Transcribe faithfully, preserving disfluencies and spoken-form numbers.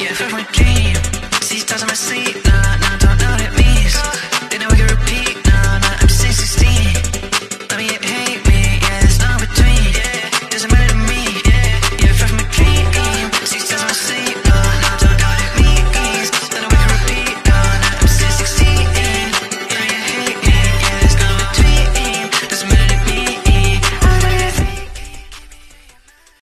Yeah, for my dream. See stars in my sleep, nah.